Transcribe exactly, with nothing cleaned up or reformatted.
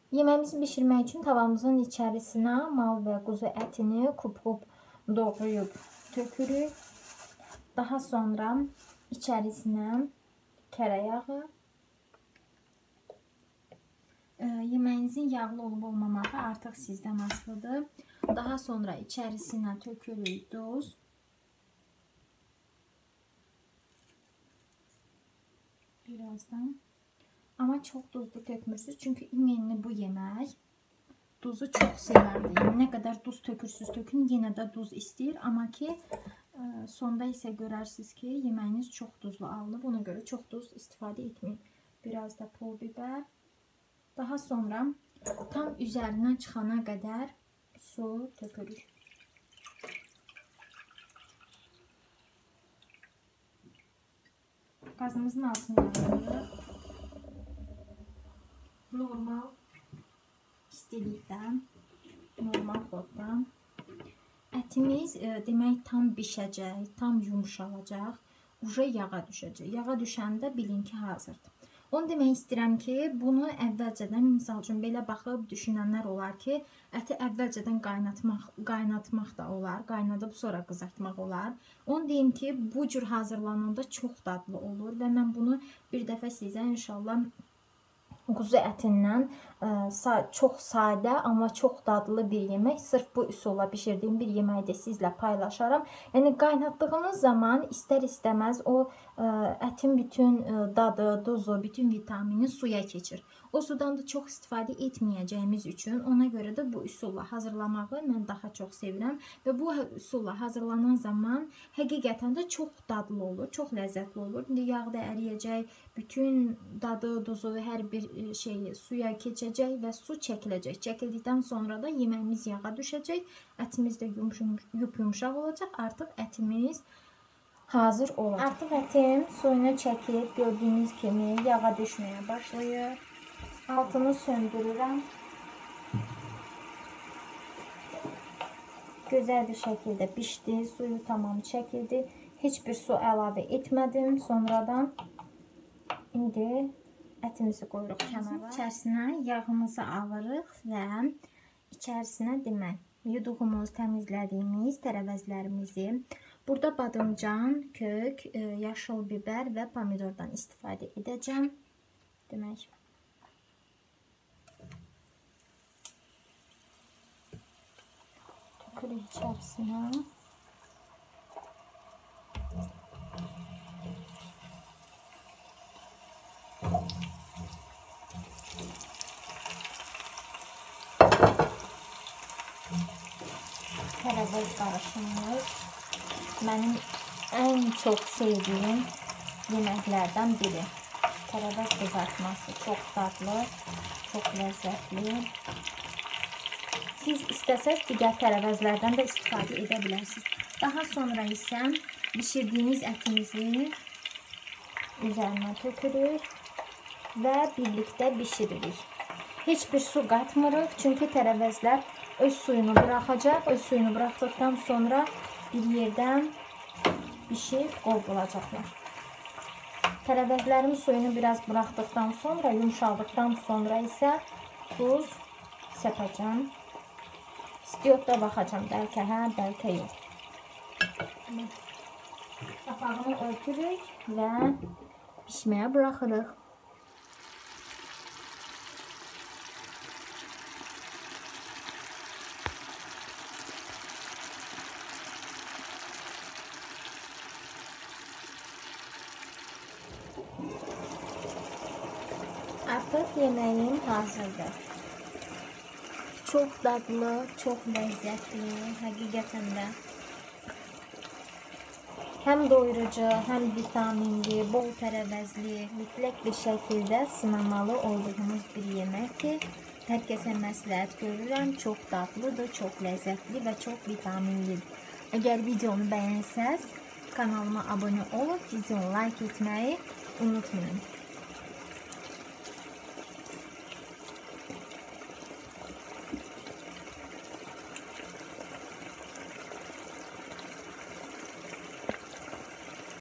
Yeməyimizi bişirmək üçün tavamızın içərisinə mal və quzu ətini kub-kub doğrayıb tökürük. Daha sonra içərisinə tərəyağı, yeməyinizin yağlı olub olmamağı artıq sizdən asılıdır. Daha sonra içərisinə tökürük duz. Birazdan. Ama çok duzlu tökmürsünüz. Çünkü imenli bu yemək duzu çok severdi. Yani ne kadar duz tökürsünüz tökün yine de duz istəyir. Ama ki sonda ise görərsiniz ki yeməyiniz çok duzlu alınıb. Ona göre çok duz istifadə etmeyin. Biraz da pul biber. Daha sonra tam üzərindən çıxana kadar su tökürük. Qazımızın altını yağdırırıq. Normal istilikdən, normal xoddan. Ətimiz e, demək tam bişəcək, tam yumuşalacaq, uca yağa düşəcək. Yağa düşəndə bilin ki hazırdır. Onu demək istəyirəm ki, bunu əvvəlcədən, misal üçün belə baxıb düşünənlər olar ki, əti əvvəlcədən qaynatmaq, qaynatmaq da olar, qaynadıb sonra qızartmaq olar. Onu deyim ki, bu cür hazırlananda çox dadlı olur və mən bunu bir dəfə sizə inşallah quzu ətindən çox sadə, amma çox dadlı bir yemək. Sırf bu üsulla bişirdiyim bir yeməyi də sizlə paylaşaram. Yəni qaynatdığınız zaman istər istəməz o ətin bütün dadı, duzu, bütün vitamini suya keçir. O sudan da çox istifadə etməyəcəyimiz üçün ona görə də bu üsulla hazırlamağı mən daha çox sevirəm və bu üsulla hazırlanan zaman həqiqətən də çox dadlı olur, çox ləzzətli olur. İndi yağ da əriyəcək, bütün dadı, duzu, hər bir şey suya keçəcək və su çəkiləcək. Çəkildikdən sonra da yeməyimiz yağa düşəcək, ətimiz də yumuşaq olacaq. Artıq ətimiz hazır olacaq. Artıq ətim suyunu çəkib gördüyünüz kimi yağa düşməyə başlayır. Altını söndürürəm. Gözəl bir şəkildə pişdi, suyu tamam çəkildi. Heç bir su əlavə etmədim sonradan. İndi ətimizi qoyuruq kənara. İçərisinə yağımızı alırıq və içərisinə demək, yuduğumuz, təmizlədiyimiz tərəvəzlərimizi, burada badımcan, kök, yaşıl biber və pomidordan istifadə edəcəm. Demək, tökürük içərisinə. Tərəvəz qarışımımız mənim ən çox sevdiyim yeməklərdən biri. Tərəvəz qızartması çox dadlı, çox ləzzətli. Siz istəsəz digər tərəvəzlərdən də istifadə edə bilərsiniz. Daha sonra isə bişirdiyimiz ətimizi üzərinə tökürük və birlikdə bişiririk. Heç bir su qatmırıq, çünki tərəvəzlər öz suyunu bırakacak. Öz suyunu bıraktıktan sonra bir yerden pişib qovrulacaqlar. Tərəvəzlərin suyunu biraz bıraktıktan sonra, yumuşaldıktan sonra isə tuz səpəcəm. İstiyotda baxacam, bəlkə hə, bəlkə yox. Qapağını örtürük və pişməyə bırakırıq. Artıq yeməğim hazırdır. Çox dadlı, çox ləzzətli, həqiqətən də. Həm doyurucu, həm vitaminli, bol tərəvəzli, mütləq bir şəkildə sınamalı olduğumuz bir yeməkdir. Hər kəsə məsləhət görürəm. Çox dadlıdır, çox ləzzətli və çox vitaminlidir. Əgər videonu bəyənsəz, kanalıma abunə olub, videonu like etməyi unutmayın.